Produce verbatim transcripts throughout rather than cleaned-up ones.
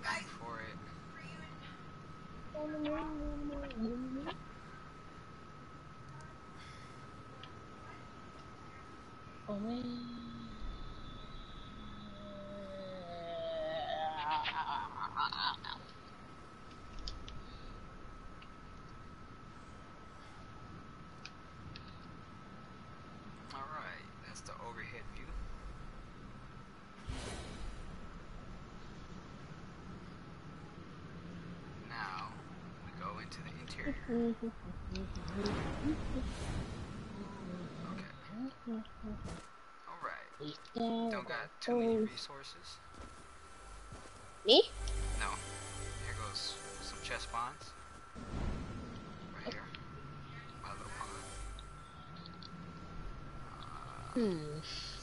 Going for it. Oh man. Alright, that's the overhead view. Now, we go into the interior. Okay. Alright. Don't got too many resources. Me? No. Here goes some chest spawns. Right here. My little pond. Uh, Hmm.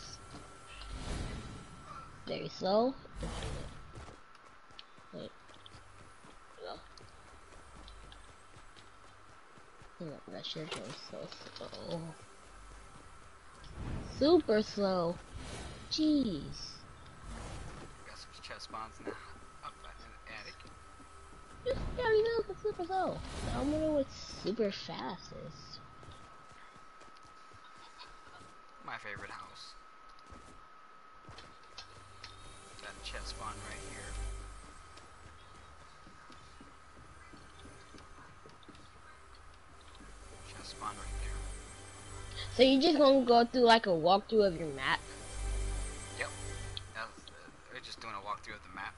Very slow. Wait. No. No, that shit goes so slow. Super slow. Jeez. got some chest spawns now. Up in the attic. Just already know it's super slow. I wonder what super fast is. My favorite house. Got a chest spawn right here. Chest spawn right there. So you're just gonna go through like a walkthrough of your map? Yep. That's, uh, we're just doing a walkthrough of the map.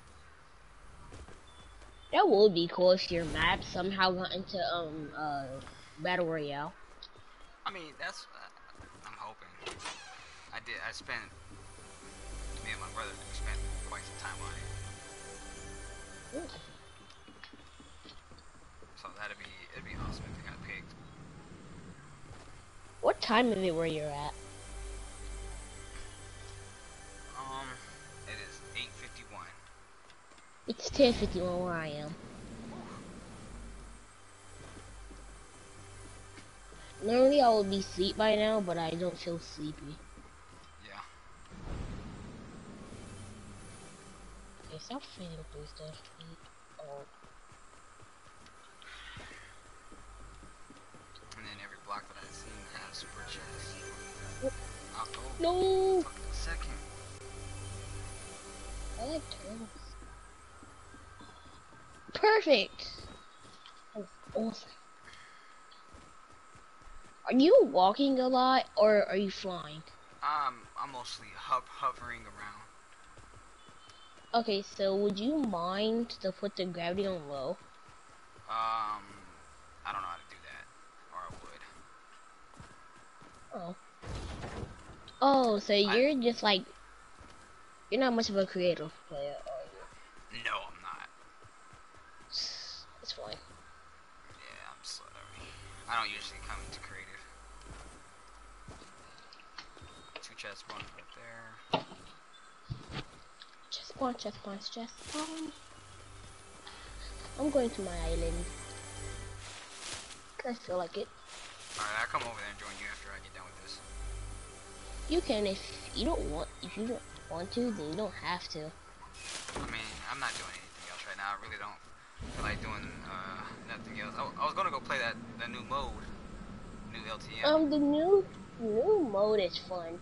That would be cool if your map somehow got into um uh battle royale. I mean, that's uh, I'm hoping. I did. I spent me and my brother. We spent quite some time on it. Ooh. So that'd be it'd be awesome if it got picked. What time of it where you're at? Um, it is eight fifty-one. It's ten fifty-one where I am. Normally I would be asleep by now, but I don't feel sleepy. Yeah. Okay, stop feeding through stuff. Oh. And then every block that I've seen has super chest. I'll go. No! Fucking second. I like turtles. Perfect! That's awesome. Are you walking a lot, or are you flying? Um, I'm mostly hov hovering around. Okay, so would you mind to put the gravity on low? Um, I don't know how to do that, or I would. Oh. Oh, so I, you're just like, you're not much of a creative player, are you? no, I'm not. It's fine. Yeah, I'm sorry. I don't usually come into creative. Two chest spawns right there. Chest spawn, chest spawn, chest spawn. I'm going to my island. I feel like it. Alright, I'll come over there and join you after I get done with this. You can if you don't want. If you don't want to, then you don't have to. I mean, I'm not doing anything else right now. I really don't feel like doing uh, nothing else. I, I was gonna go play that that new mode, new L T M. Um, the new new mode is fun.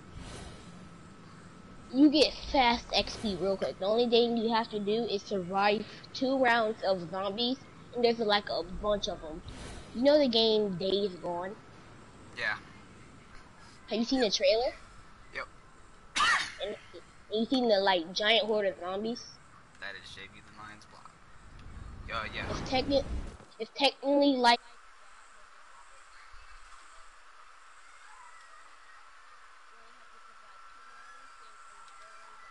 You get fast X P real quick. The only thing you have to do is survive two rounds of zombies, and there's like a bunch of them. You know the game Days Gone? Yeah. Have you seen Yep. the trailer? Yep. And, and you seen the like giant horde of zombies? That is J B the Lion's block. Uh, yeah. It's techni- it's technically like